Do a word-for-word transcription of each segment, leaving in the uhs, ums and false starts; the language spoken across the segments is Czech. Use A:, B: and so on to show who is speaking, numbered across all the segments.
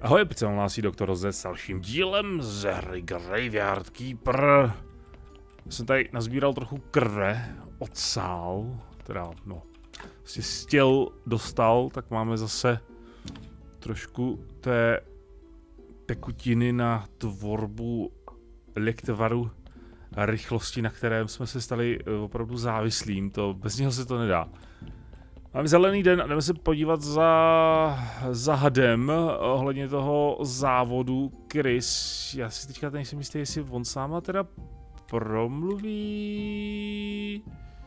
A: Ahoj, přece mám hlásí doktor Roze s dalším dílem z hry Graveyard Keeper. Jsem tady nazbíral trochu krve, odsál, teda no, si z těl dostal, tak máme zase trošku té tekutiny na tvorbu elektvaru a rychlosti, na kterém jsme se stali opravdu závislým, to bez něho se to nedá. Máme zelený den a jdeme se podívat za, za hadem ohledně toho závodu Chris. Já si teďka nejsem jistý, jestli on sám teda promluví...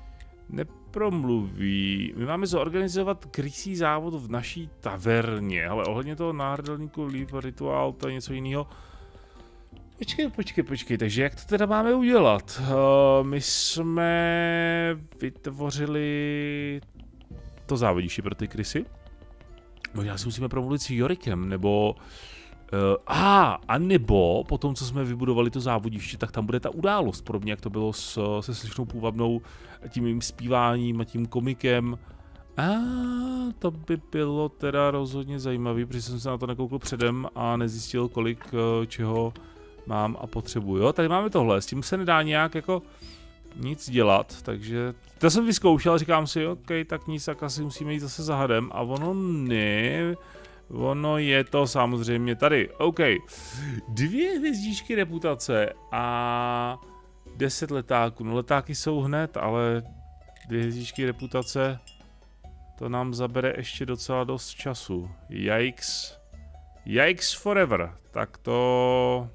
A: Nepromluví. My máme zorganizovat Chrisí závod v naší taverně, ale ohledně toho náhrdelníku Leave Ritual, to je něco jiného. Počkej, počkej, počkej, takže jak to teda máme udělat? Uh, my jsme vytvořili to závodiště pro ty Chrisy. Možná si musíme promluvit s Jorikem, nebo... Uh, a, a nebo po tom, co jsme vybudovali to závodiště, tak tam bude ta událost, podobně jak to bylo s, se Slečnou Půvabnou, tím jejím zpíváním a tím komikem. A to by bylo teda rozhodně zajímavé, protože jsem se na to nekoukl předem a nezjistil, kolik uh, čeho mám a potřebuji. Jo, tady máme tohle, s tím se nedá nějak jako nic dělat, takže to jsem vyzkoušel, říkám si, ok, tak nic, tak asi musíme jít zase za hadem a ono ne, ono je to samozřejmě tady, ok, dvě hvězdičky reputace a deset letáků, no letáky jsou hned, ale dvě hvězdičky reputace, to nám zabere ještě docela dost času, yikes, yikes forever, tak to,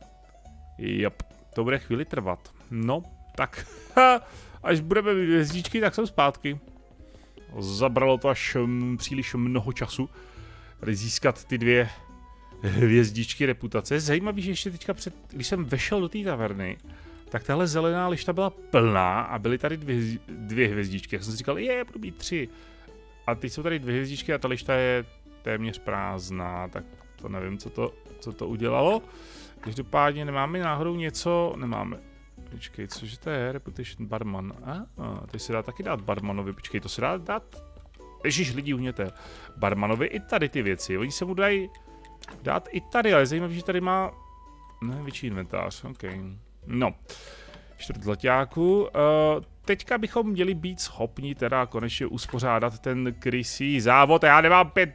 A: jop, to bude chvíli trvat, no. Tak, až budeme mít hvězdičky, tak jsem zpátky. Zabralo to až m, příliš mnoho času tady získat ty dvě hvězdičky reputace. Je zajímavý, že ještě teďka před, když jsem vešel do té taverny, tak tahle zelená lišta byla plná a byly tady dvě, dvě hvězdičky. Já jsem si říkal, je, budu mít tři. A teď jsou tady dvě hvězdičky a ta lišta je téměř prázdná, tak to nevím, co to, co to udělalo. Každopádně nemáme náhodou něco, nemáme. Počkej, cože to je? Reputation barman. A, a to se dá taky dát barmanovi. Počkej, to se dá dát? Ježiš, lidi, uhněte. Barmanovi i tady ty věci. Oni se mu dají dát i tady, ale je zajímavé, že tady má ne, větší inventář. OK. No. Čtvrt zlaťáku. Uh, teďka bychom měli být schopni teda konečně uspořádat ten Chrisí závod. Já nemám pět.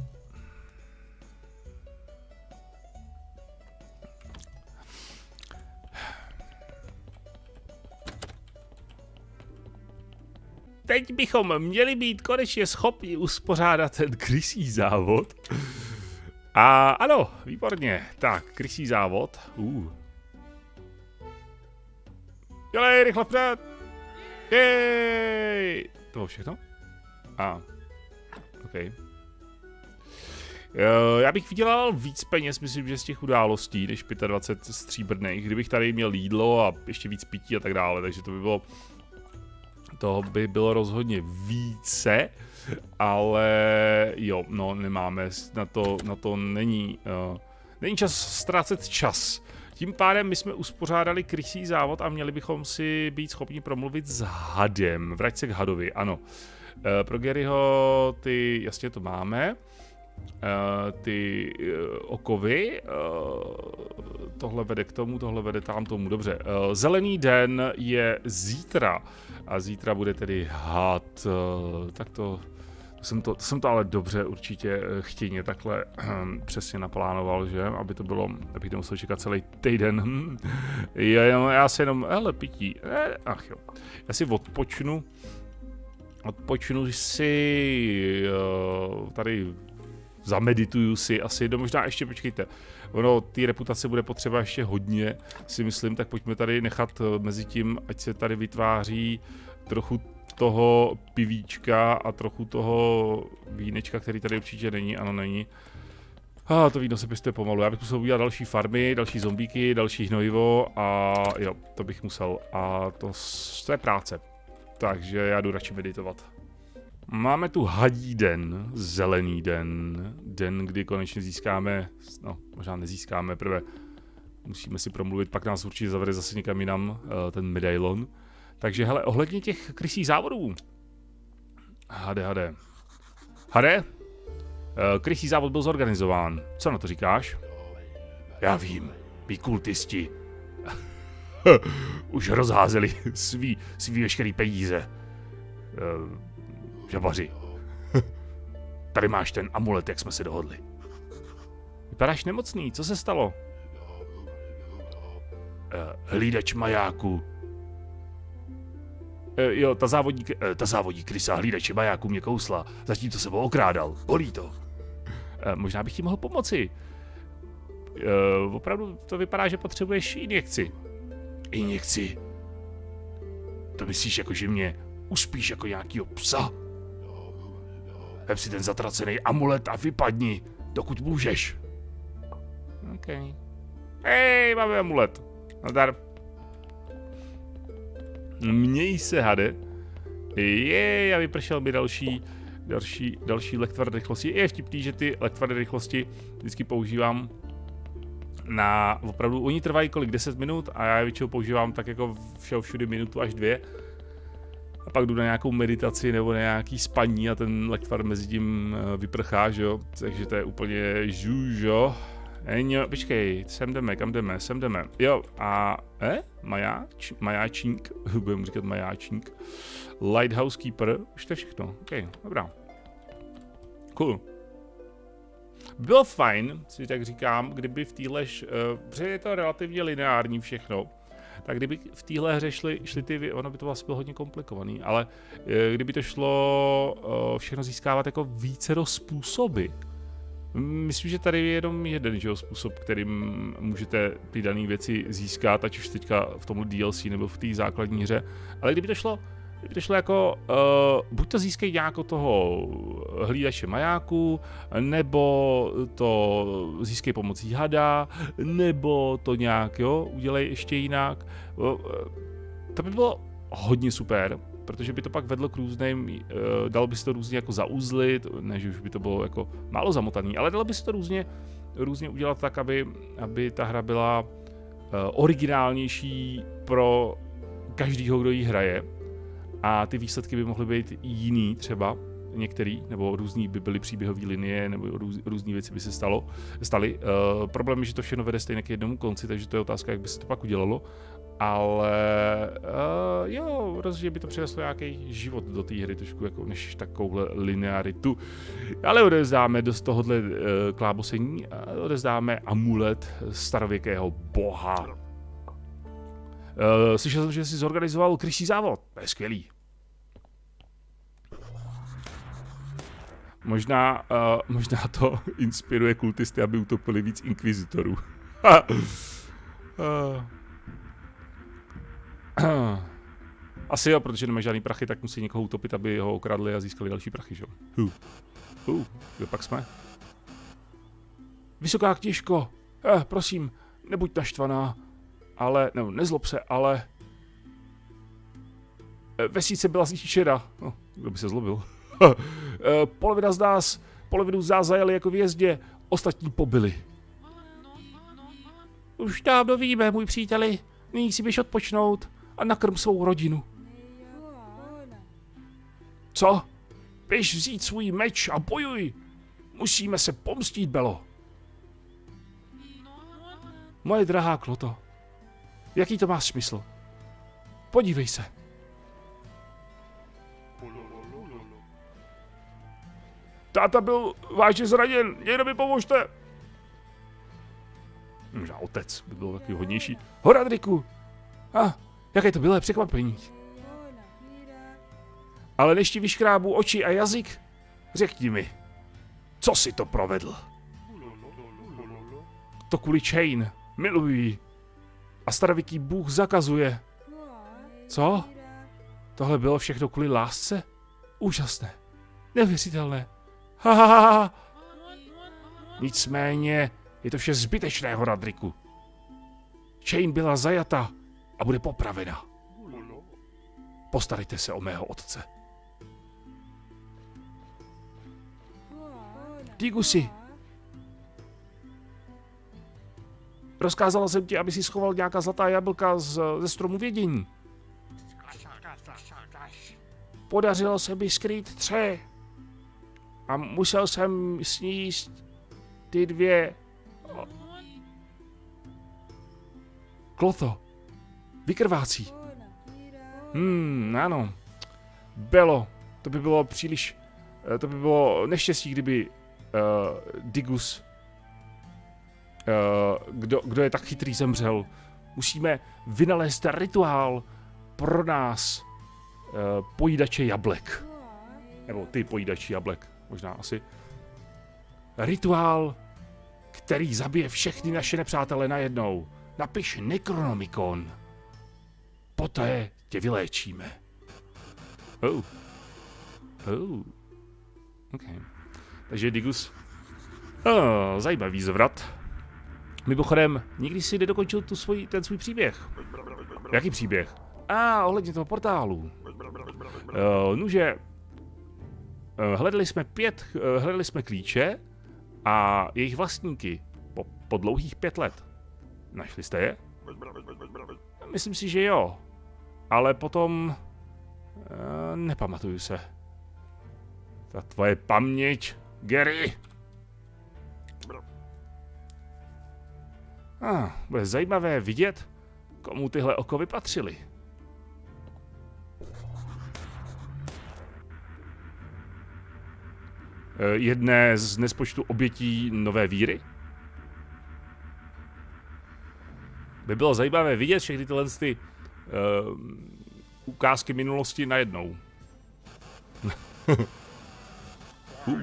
A: Teď bychom měli být konečně schopni uspořádat ten Chrisí závod. A ano, výborně. Tak, Chrisí závod. Uh. Dělej, rychle vpřed. Jej. To bylo všechno? A. OK. Já bych vydělal víc peněz, myslím, že z těch událostí, než dvacet pět stříbrných, kdybych tady měl jídlo a ještě víc pití a tak dále, takže to by bylo... Toho by bylo rozhodně více, ale jo, no nemáme, na to, na to není, uh, není čas ztrácet čas. Tím pádem my jsme uspořádali Chrisí závod a měli bychom si být schopni promluvit s hadem. Vrať se k hadovi, ano. Uh, pro Garyho ty, jasně to máme. Uh, ty uh, okovy, uh, tohle vede k tomu, tohle vede tam tomu, dobře. Uh, zelený den je zítra a zítra bude tedy had, uh, tak to, to, jsem to, to jsem to ale dobře určitě chtěně takhle um, přesně naplánoval, že, aby to bylo, abych to musel čekat celý týden. já, já si jenom, hele, pití, eh, ach jo, já si odpočnu, odpočnu si uh, tady zamedituju si asi, no možná ještě počkejte, ono, té reputace bude potřeba ještě hodně, si myslím, tak pojďme tady nechat mezi tím, ať se tady vytváří trochu toho pivíčka a trochu toho vínečka, který tady určitě není, ano není. A ah, to víno se pěstuje pomalu, já bych musel udělat další farmy, další zombíky, další hnojivo a jo, to bych musel a to, to je práce, takže já jdu radši meditovat. Máme tu hadí den, zelený den, den, kdy konečně získáme, no možná nezískáme, prvé musíme si promluvit, pak nás určitě zavede zase někam jinam, ten medailon. Takže hele, ohledně těch Chrisích závodů. Hade, hade. Hade? Krysí závod byl zorganizován. Co na to říkáš? Já vím, mý kultisti už rozházeli svý, svý veškerý peníze. Uh, žabaři. Tady máš ten amulet, jak jsme se dohodli. Vypadáš nemocný, co se stalo? Uh, hlídač majáku. Uh, jo, ta závodní, uh, ta závodní krysa hlídače majáku mě kousla, zatímco se ho okrádal. Bolí to. Uh, možná bych ti mohl pomoci. Uh, opravdu to vypadá, že potřebuješ injekci. Injekci? To myslíš jako, že mě uspíš jako nějakýho psa? Vem si ten zatracený amulet a vypadni, dokud můžeš. OK. Hej, máme amulet. Nazdar. Měj se, hade. Je, a vypršel mi další, další, další lektvar rychlosti. Je vtipný, že ty lektvar rychlosti vždycky používám na, opravdu, oni trvají kolik, deset minut a já je většinou používám tak jako všeho všudy minutu až dvě. A pak jdu na nějakou meditaci nebo na nějaký spaní a ten lektvar mezi tím vyprchá, že jo. Takže to je úplně žužo. Eňo, počkej, sem jdeme, kam jdeme, sem jdeme. Jo, a, eh, majáč, majáčník, budeme říkat majáčník. Lighthouse Keeper, už to je všechno, ok, dobrá. Cool. Bylo fajn, si tak říkám, kdyby v téhle, uh, protože je to relativně lineární všechno, tak kdyby v téhle hře šly, šly ty, ono by to vlastně bylo hodně komplikovaný, ale uh, kdyby to šlo uh, všechno získávat jako vícero způsoby. Myslím, že tady je jenom jeden že jo, způsob, kterým můžete ty dané věci získat, ať už teďka v tomhle D L C nebo v té základní hře, ale kdyby to šlo, kdyby to šlo jako, uh, buď to získají nějak od toho hlídače majáku, nebo to získají pomocí hada, nebo to nějak, jo, udělej ještě jinak. Uh, to by bylo hodně super, protože by to pak vedlo k různým, uh, dalo by se to různě jako zauzlit, ne, že už by to bylo jako málo zamotaný, ale dalo by se to různě, různě udělat tak, aby, aby ta hra byla uh, originálnější pro každýho, kdo ji hraje. A ty výsledky by mohly být jiný třeba, některý, nebo různý by byly příběhové linie, nebo růz, různý věci by se stalo, staly. Uh, problém je, že to všechno vede stejně k jednomu konci, takže to je otázka, jak by se to pak udělalo. Ale uh, jo, rozhodně by to přineslo nějaký život do té hry, trošku jako než takovouhle linearitu. Ale odezdáme do tohohle uh, klábosení a odezdáme amulet starověkého boha. Uh, slyšel jsem, že jsi zorganizoval krysí závod. To je skvělý. Možná, uh, možná to inspiruje kultisty, aby utopili víc inkvizitorů. uh. Asi jo, protože nemá žádný prachy, tak musí někoho utopit, aby ho okradli a získali další prachy, že jo? Huh. Uh, kde pak jsme? Vysoká kněžko, eh, prosím, nebuď naštvaná, ale, no, nezlob se, ale... Vesnice byla zničena. No, kdo by se zlobil? Polovina z nás, polovinu z nás zajeli jako vězdě, ostatní pobyli. Už dávno víme, můj příteli, nyní si běž odpočnout a nakrm svou rodinu. Co? Běž vzít svůj meč a bojuj! Musíme se pomstít, Belo. Moje drahá Kloto, jaký to má smysl? Podívej se. Táta byl vážně zraněn, někdo mi pomožte. Možná otec by byl takový hodnější. Horadriku! A, ah, jaké to bylo překvapení. Ale než ti vyškrábu oči a jazyk, řekni mi, co si to provedl? To kvůli Chain, miluji. A starověký bůh zakazuje. Co? Tohle bylo všechno kvůli lásce? Úžasné. Neuvěřitelné. Ha, ha, ha, ha. Nicméně je to vše zbytečné, Horadriku. Chain byla zajata a bude popravena. Postarejte se o mého otce. Digusi. Rozkázala jsem ti, aby si schoval nějaká zlatá jablka z, ze stromu vědění. Podařilo se mi skrýt tři. A musel jsem sníst ty dvě... Klotho. Vykrvácí. Hmm, ano. Belo. To by bylo příliš... To by bylo neštěstí, kdyby... Uh, Digus... Uh, kdo, kdo je tak chytrý, zemřel. Musíme vynalézt rituál pro nás. Uh, pojídače jablek. Nebo ty pojídači jablek. Možná asi. Rituál, který zabije všechny naše nepřátele najednou. Napiš Necronomicon. Poté tě vyléčíme. Oh. Oh. OK. Takže Digus. Oh, zajímavý zvrat. Mimochodem, nikdy si nedokončil tu svůj, ten svůj příběh. Jaký příběh? A ah, ohledně toho portálu. Uh, nuže, uh, hledali jsme pět, uh, hledali jsme klíče a jejich vlastníky po, po dlouhých pět let. Našli jste je? Myslím si, že jo. Ale potom... Uh, nepamatuju se. Ta tvoje paměť, Gary. Ah, bude zajímavé vidět, komu tyhle okovy patřily. Jedné z nespočtu obětí nové víry. By bylo zajímavé vidět všechny tyhle ty, uh, ukázky minulosti najednou. uh.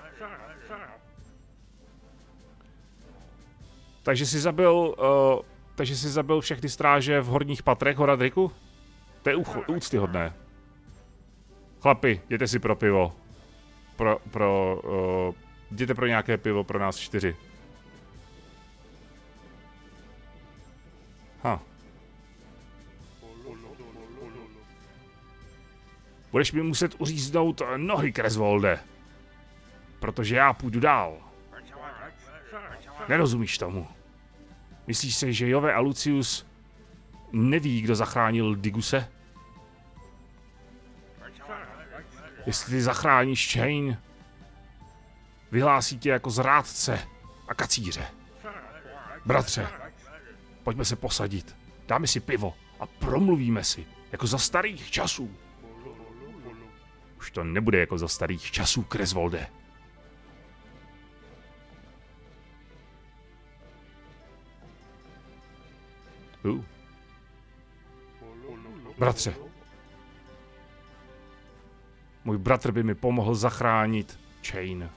A: Takže jsi zabil, uh, takže jsi zabil všechny stráže v horních patrech Horadriku? To je úctyhodné. Chlapi, jděte si pro pivo. Pro, pro, uh, jděte pro nějaké pivo pro nás čtyři. Ha. Budeš mi muset uříznout nohy, Kresvolde. Protože já půjdu dál. Nerozumíš tomu. Myslíš si, že Jove a Lucius neví, kdo zachránil Diguse? Jestli ty zachráníš Chain, vyhlásí tě jako zrádce a kacíře. Bratře, pojďme se posadit, dáme si pivo a promluvíme si, jako za starých časů. Už to nebude jako za starých časů, Kresvolde. Uh. Bratře. Můj bratr by mi pomohl zachránit Chain.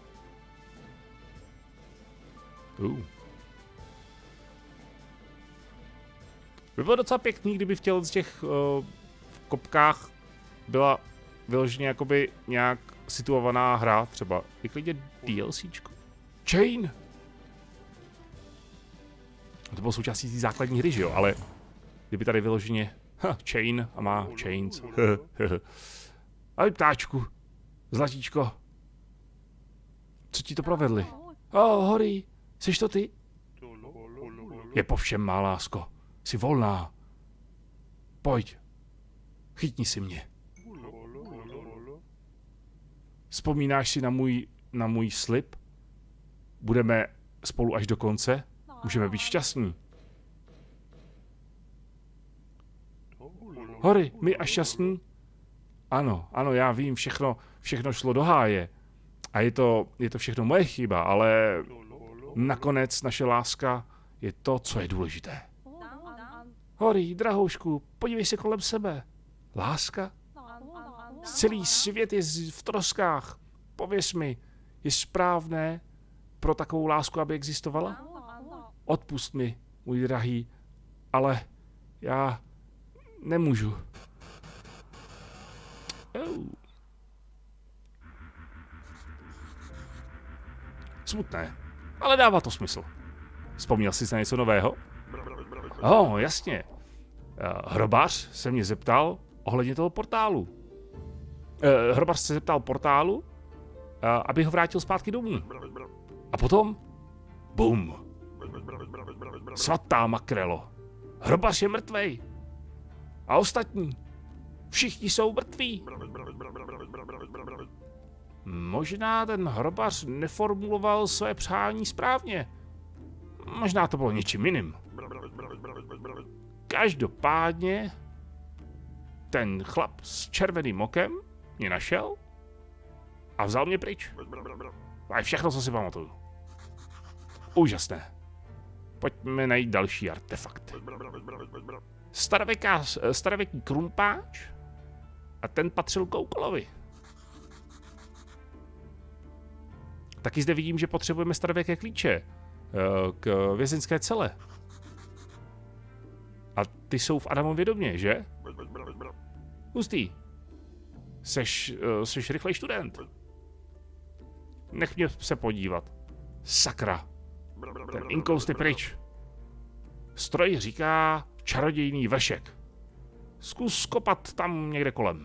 A: Uh. By bylo docela pěkný, kdyby v těch, z těch uh, kopkách byla vyloženě jakoby nějak situovaná hra, třeba i klidně DLCčko. Chain! To bylo součástí té základní hry, že jo, ale kdyby tady vyloženě ha, Chain a má Chains. Ale ptáčku, zlatíčko, co ti to provedli? Oh, Hory, jsi to ty? Je po všem, má lásko, jsi volná. Pojď, chytni si mě. Vzpomínáš si na můj, na můj slib? Budeme spolu až do konce? Můžeme být šťastní. Hory, my a šťastní? Ano, ano, já vím, všechno, všechno šlo do háje. A je to, je to všechno moje chyba, ale nakonec naše láska je to, co je důležité. Hory, drahoušku, podívej se kolem sebe. Láska? Celý svět je v troskách. Pověz mi, je správné pro takovou lásku, aby existovala? Odpusť mi, můj drahý, ale já nemůžu. Oh. Smutné, ale dává to smysl. Vzpomněl jsi na něco nového? Oh, jasně. Hrobář se mě zeptal ohledně toho portálu. Hrobář se zeptal portálu, aby ho vrátil zpátky domů. A potom, bum. Svatá makrelo. Hrobař je mrtvej. A ostatní. Všichni jsou mrtví. Možná ten hrobař neformuloval své přání správně. Možná to bylo něčím jiným. Každopádně ten chlap s červeným okem mě našel a vzal mě pryč. A je všechno, co si pamatuju. Úžasné. Pojďme najít další artefakt. Starověká, starověký krumpáč a ten patřil Koukolovi. Taky zde vidím, že potřebujeme starověké klíče k vězeňské cele. A ty jsou v Adamově domě, že? Hustý. Seš, seš rychlej student. Nech mě se podívat. Sakra. Ten inkoust je pryč. Stroj říká čarodějný vršek. Zkus kopat tam někde kolem.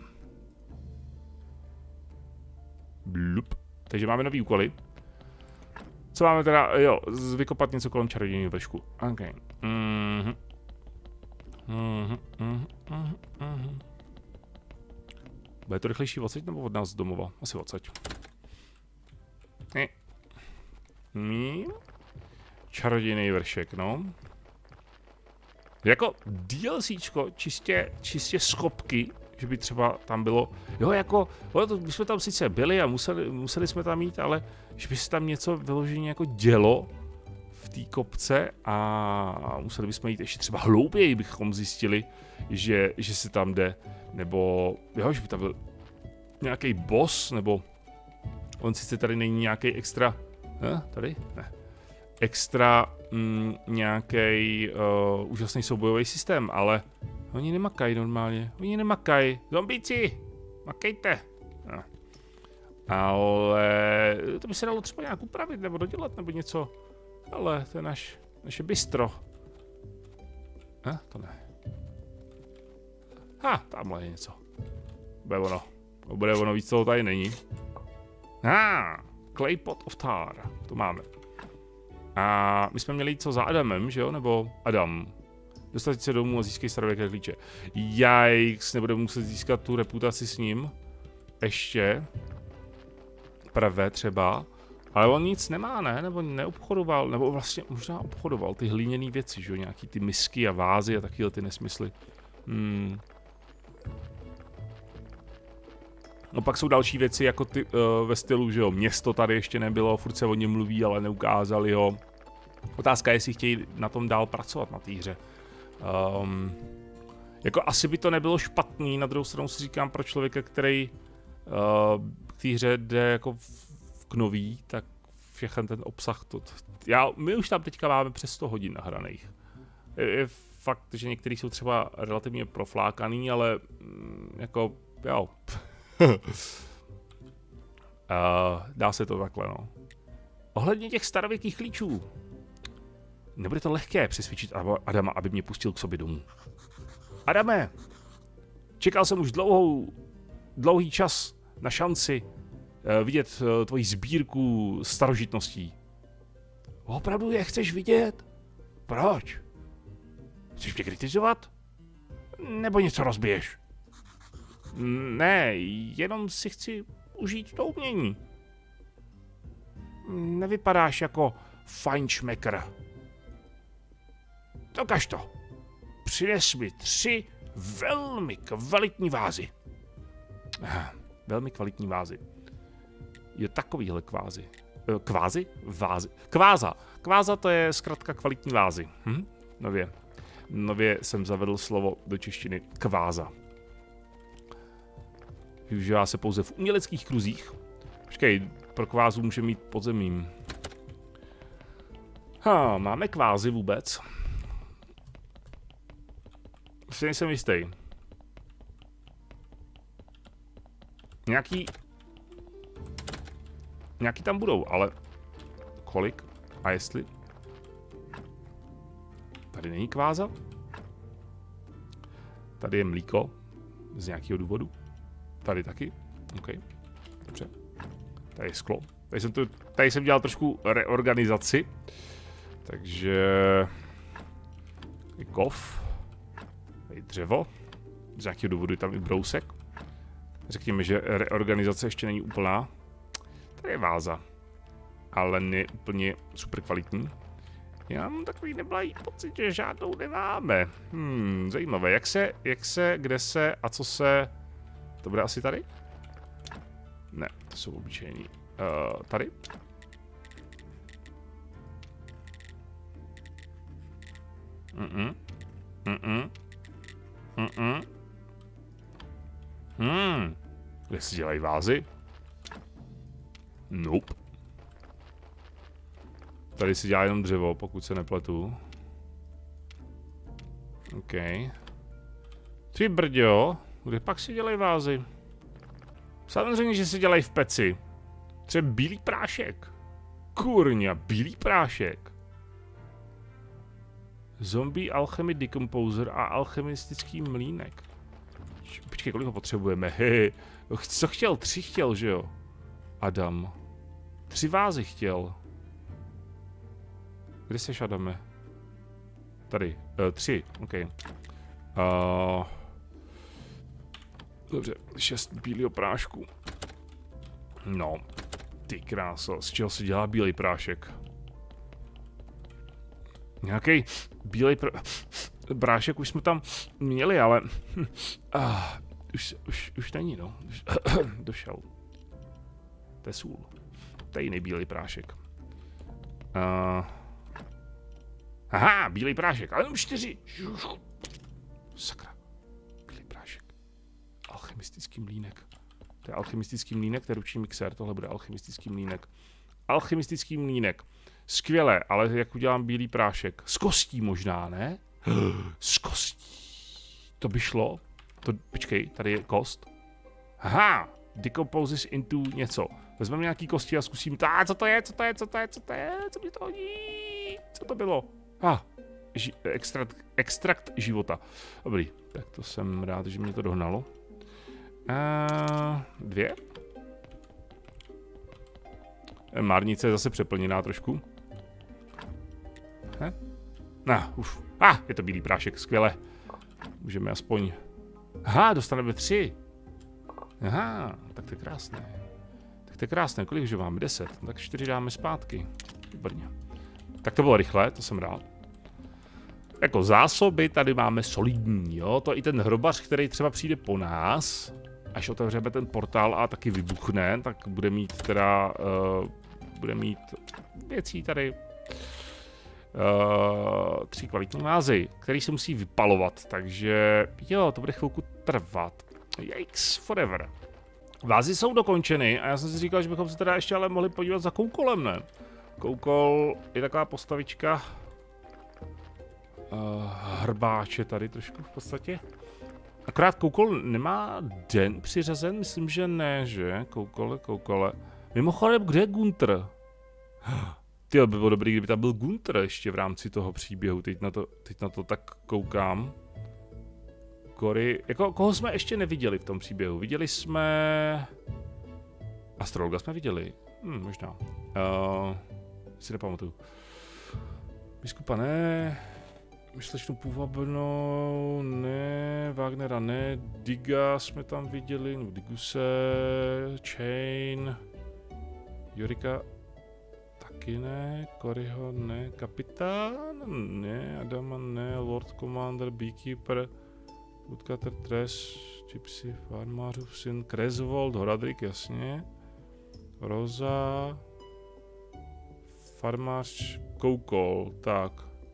A: Blup. Takže máme nový úkoly. Co máme teda, jo, vykopat něco kolem čarodějného vršku. OK. Mhm. Mhm, mhm, mhm, mhm. Bude to rychlejší odsaď nebo od nás z domova? Asi odsaď. Ne. Mím. Čarodějný vršek, no. Jako DLCčko, čistě, čistě schopky, že by třeba tam bylo, jo jako, my jsme tam sice byli a museli, museli jsme tam jít, ale že by se tam něco vyloženě jako dělo v té kopce a museli bychom jít ještě třeba hlouběji, bychom zjistili, že, že se tam jde, nebo jo, že by tam byl nějaký boss, nebo on sice tady není nějaký extra, ne, tady? Ne. Extra mm, nějaký uh, úžasný soubojový systém, ale oni nemakají normálně, oni nemakají, zombíci, makejte. No. Ale to by se dalo třeba nějak upravit, nebo dodělat, nebo něco, ale to je naš, naše bistro. Eh, to ne. Ha, tamhle je něco. Bude ono, bude ono, víc toho tady není. Ah, Clay Pot of Tar, to máme. A my jsme měli jít co za Adamem, že jo? Nebo Adam. Dostat se domů a získej starověké klíče. Jajks, nebudeme muset získat tu reputaci s ním. Ještě. Pravé třeba. Ale on nic nemá, ne? Nebo neobchodoval, nebo vlastně možná obchodoval ty hlíněné věci, že jo? Nějaký ty misky a vázy a takovýhle ty nesmysly. Hmm. No pak jsou další věci jako ty uh, ve stylu, že jo, město tady ještě nebylo, furt se o něm mluví, ale neukázali ho. Otázka je, jestli chtějí na tom dál pracovat na té hře. Um, jako asi by to nebylo špatný, na druhou stranu si říkám pro člověka, který uh, k té hře jde jako v, v knový, tak všechen ten obsah, to, já, my už tam teďka máme přes sto hodin nahraných. Je, je fakt, že některý jsou třeba relativně proflákaný, ale mm, jako, jo. uh, dá se to takhle, no. Ohledně těch starověkých klíčů. Nebude to lehké přesvědčit Adama, aby mě pustil k sobě domů. Adame, čekal jsem už dlouhou, dlouhý čas na šanci uh, vidět uh, tvoji sbírku starožitností. Opravdu je chceš vidět? Proč? Chceš mě kritizovat? Nebo něco rozbiješ? Ne, jenom si chci užít to umění. Nevypadáš jako fajnšmekr. Dokaž to. Přines mi tři velmi kvalitní vázy. Velmi kvalitní vázy. Je takovýhle kvázy. Kvázy? Vázy. Kváza. Kváza to je zkrátka kvalitní vázy. Hm? Nově. Nově jsem zavedl slovo do češtiny kváza. Využívá se pouze v uměleckých kruzích. Počkej, pro kvázu může mít podzemím. Ha, máme kvázy vůbec? Si nejsem jistý. Nějaký... Nějaký tam budou, ale... Kolik? A jestli? Tady není kváza? Tady je mlíko. Z nějakého důvodu. Tady taky. OK. Dobře. Tady je sklo. Tady jsem, to, tady jsem dělal trošku reorganizaci. Takže... Tady kov. Tady dřevo. Z nějakého důvodu je tam i brousek. Řekněme, že reorganizace ještě není úplná. Tady je váza. Ale ne úplně super kvalitní. Já mám takový neblahý pocit, že žádnou nemáme. Hmm, zajímavé. Jak se, jak se, kde se a co se... To bude asi tady? Ne, to jsou obyčejný. Uh, tady? Mm-mm. Mm-mm. Mm-mm. Hmm. Kde se dělají vázy? Nope. Tady si dělá jenom dřevo, pokud se nepletu. OK. Ty brďo, kde pak si dělají vázy? Samozřejmě, že se dělají v peci. Třeba bílý prášek. Kurňa, bílý prášek. Zombie Alchemy Decomposer a alchemistický mlýnek. Počkej, kolik ho potřebujeme? Hehe. Co chtěl? Tři chtěl, že jo? Adam. Tři vázy chtěl. Kde seš, Adame? Tady. Uh, tři, OK. Uh, dobře, šest bílého prášku. No, ty kráso, z čeho se dělá bílý prášek? Nějaký bílý pr... prášek už jsme tam měli, ale... Uh, už, už, už není, no. Už, došel. To je sůl. To je jiný bílý prášek. Uh, aha, bílý prášek, ale jenom čtyři. Sakra. Bílý prášek. Alchemistický mlýnek. To je alchemistický mlýnek, to je ruční mixér, tohle bude alchemistický mlýnek. Alchemistický mlýnek. Skvělé, ale jak udělám bílý prášek? S kostí možná, ne? S kostí. To by šlo? To, počkej, tady je kost. Aha, decomposes into něco. Vezmeme nějaký kosti a zkusím. Tá, co to je, co to je, co to je, co to je, co mě to hodí? Co to bylo? Ah, ži, extrakt, extrakt života. Dobrý, tak to jsem rád, že mě to dohnalo. Uh, dvě? Márnice je zase přeplněná trošku. He? No, uf. Ah, je to bílý prášek, skvěle. Můžeme aspoň... Aha, dostaneme tři. Aha, tak to je krásné. Tak to je krásné, kolik že máme? Deset. Tak čtyři dáme zpátky. Výborně. Tak to bylo rychle, to jsem rád. Jako zásoby tady máme solidní, jo. To i ten hrobař, který třeba přijde po nás, až otevřeme ten portál a taky vybuchne, tak bude mít teda... Uh, bude mít věcí tady... Uh, tři kvalitní vázy, který se musí vypalovat, takže jo, to bude chvilku trvat. Yikes, forever. Vázy jsou dokončeny a já jsem si říkal, že bychom se teda ještě ale mohli podívat za Koukolem, ne? Koukol je taková postavička uh, hrbáče tady trošku v podstatě. Akorát Koukol nemá den přiřazen, myslím, že ne, že? Koukole, Koukole. Mimochodem, kde je Gunther? Ty, by bylo dobrý, kdyby tam byl Gunther ještě v rámci toho příběhu, teď na to, teď na to tak koukám. Cory, jako koho jsme ještě neviděli v tom příběhu? Viděli jsme... Astrologa jsme viděli? Hm, možná. Uh, si nepamatuju. Biskupa ne, Myslečnou půvabnou ne, Wagnera ne, Diga jsme tam viděli, no Diguse, Chain, Jorika taky ne, Coryho ne, Kapitán ne, Adama ne, Lord Commander, Beekeeper, Woodcutter, Trash, Gypsy, Farmářův syn, Kresvold, Horadrik, jasně, Rosa, Farmář, Koukol, tak.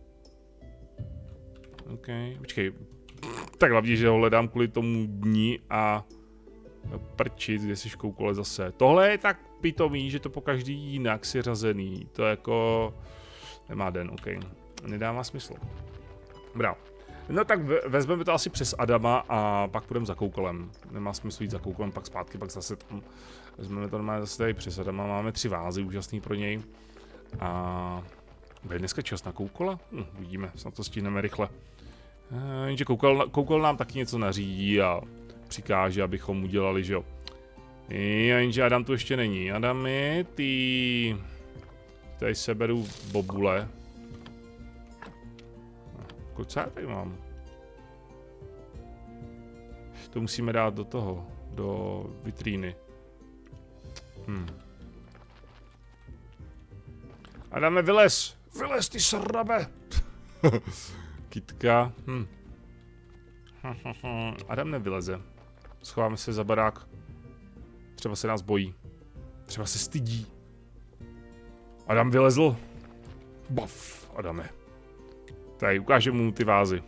A: OK, počkej, tak hlavně, že ho hledám kvůli tomu dní a prčit, kde jsi Koukole zase. Tohle je tak pitomý, že to po každý jinak si řazený, to jako nemá den, OK, nedává smysl. Dobrá, no tak vezmeme to asi přes Adama a pak půjdeme za Koukolem. Nemá smysl jít za Koukolem, pak zpátky, pak zase tam. Vezmeme to normálně zase tady přes Adama, máme tři vázy, úžasný pro něj. A bude dneska čas na Koukola? Hm, uvidíme, snad to stihneme rychle. E, jenže Koukol, Koukol nám taky něco nařídí a přikáže, abychom udělali, že jo. Jenže Adam tu ještě není. Adamy, ty... Tady seberu bobule. Co já tady mám? To musíme dát do toho, do vitríny. Hm. Adame, vylez! Vylez, ty srabe! Kytka. Hm. Adam nevyleze. Schováme se za barák. Třeba se nás bojí. Třeba se stydí. Adam vylezl. Bof, Adame. Tady ukážeme mu ty vázy.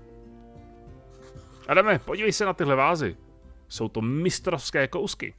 A: Adame, podívej se na tyhle vázy. Jsou to mistrovské kousky.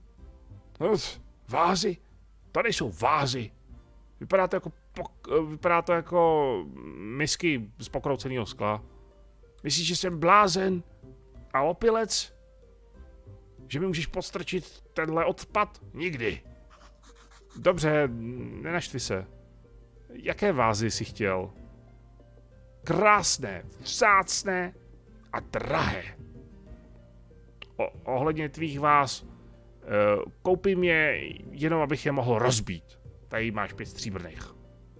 A: Vázy? Tady jsou vázy. Vypadá to jako, vypadá to jako misky z pokrouceného skla. Myslíš, že jsem blázen a opilec? Že mi můžeš podstrčit tenhle odpad? Nikdy. Dobře, nenaštvi se. Jaké vázy jsi chtěl? Krásné, vzácné a drahé. O, ohledně tvých váz, uh, koupím je jenom, abych je mohl rozbít. Tady máš pět stříbrných.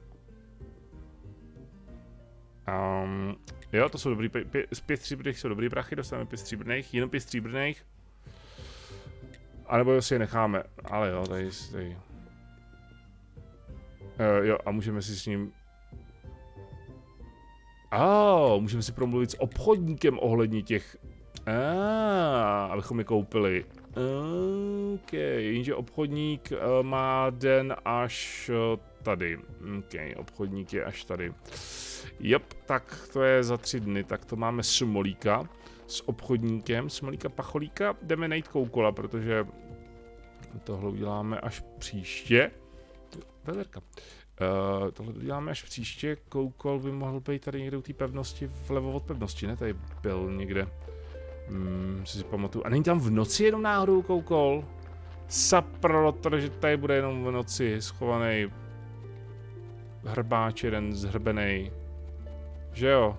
A: Um, jo, to jsou dobrý, pě, pě, pět stříbrných jsou dobrý prachy, dostaneme pět stříbrných, jenom pět stříbrných. A nebo si je necháme, ale jo, tady, tady. Uh, jo, a můžeme si s ním... Oh, můžeme si promluvit s obchodníkem ohledně těch... Ah, abychom je koupili. OK, jenže obchodník uh, má den až uh, tady. OK, obchodník je až tady. Jop, tak to je za tři dny, tak to máme Smolíka s obchodníkem, Smolíka Pacholíka. Jdeme najít Koukola, protože tohle uděláme až příště. Velerka. Uh, tohle uděláme až příště. Koukol by mohl být tady někde u té pevnosti, vlevo od pevnosti, ne? Tady byl někde. Hmm, si si pamatuju. A není tam v noci jenom náhodou Koukol? Sapro, že tady bude jenom v noci schovaný hrbáč jeden zhrbený. Že jo?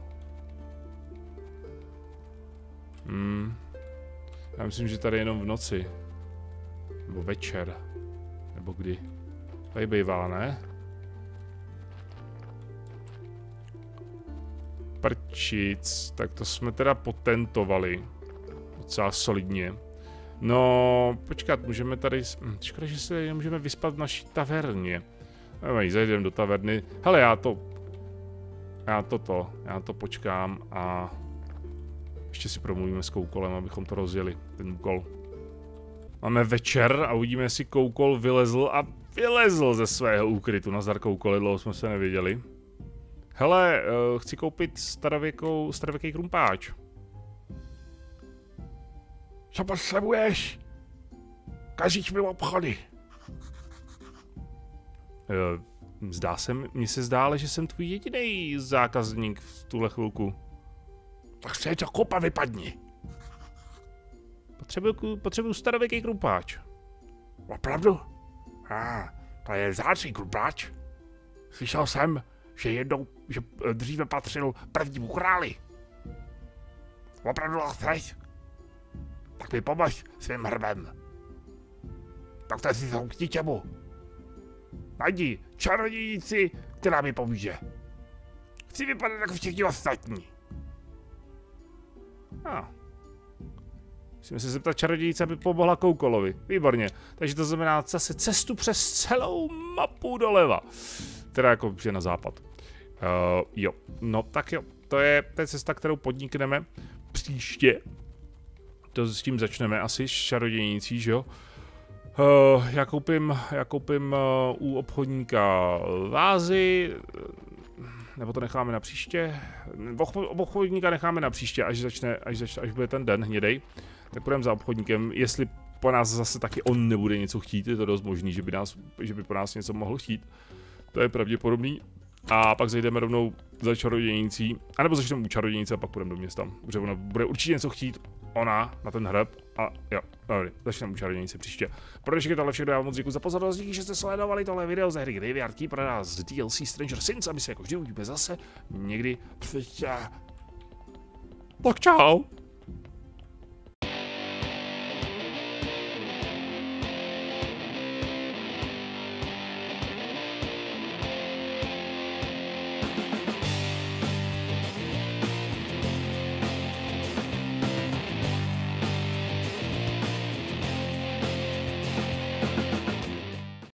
A: Hmm. Já myslím, že tady jenom v noci. Nebo večer. Nebo kdy. Tady bývá, ne? Prčic. Tak to jsme teda potentovali. Docela solidně. No, počkat, můžeme tady... Škoda, že se nemůžeme vyspat v naší taverně. Nevím, zajdeme do taverny. Hele, já to... Já to to, já to počkám a... Ještě si promluvíme s Koukolem, abychom to rozjeli, ten úkol. Máme večer a uvidíme, jestli Koukol vylezl a vylezl ze svého úkrytu. Nazdar Koukoli, dlouho jsme se neviděli. Hele, uh, chci koupit starověkou, starověký krumpáč. Co potřebuješ? Kažíš mi obchody. Uh, zdá se, mně se zdále, že jsem tvůj jediný zákazník v tuhle chvilku. Tak se to kopa vypadni. Potřebuju, potřebuju starověký krumpáč. Opravdu? Ah, to je vzácný krumpáč. Slyšel jsem, že jednou, že dříve patřil prvnímu králi. Opravdu chceš? Tak mi pomož svým hrbem. Tak to si jsou k ničemu. Najdi čarodějnici, která mi pomůže. Chci vypadat jako všichni ostatní. Ah. Musíme se zeptat čarodějnice, aby pomohla Koukolovi. Výborně. Takže to znamená zase cestu přes celou mapu doleva. Teda jako že na západ. Uh, jo, no tak jo. To je, to je cesta, kterou podnikneme příště. To s tím začneme asi s čarodějnicí, že jo? Uh, já koupím, já koupím uh, u obchodníka vázy, nebo to necháme na příště. Obchodníka necháme na příště, až začne, až, začne, až bude ten den hnědej. Tak půjdeme za obchodníkem, jestli po nás zase taky on nebude něco chtít, je to dost možný, že by, nás, že by po nás něco mohl chtít. To je pravděpodobný. A pak zajdeme rovnou za čarodějnicí, anebo začneme u čarodějnice a pak půjdeme do města. Protože ona bude určitě něco chtít, ona, na ten hreb. A jo, dobrý, začneme u čarodějnice příště. Pro dnešek je tohle všechno, já vám moc děkuji za pozornost, díky, že jste sledovali tohle video ze hry Graveyard Keeper pro nás z D L C Stranger Things, aby se jako vždy uvidíme zase někdy příště. Tak čau!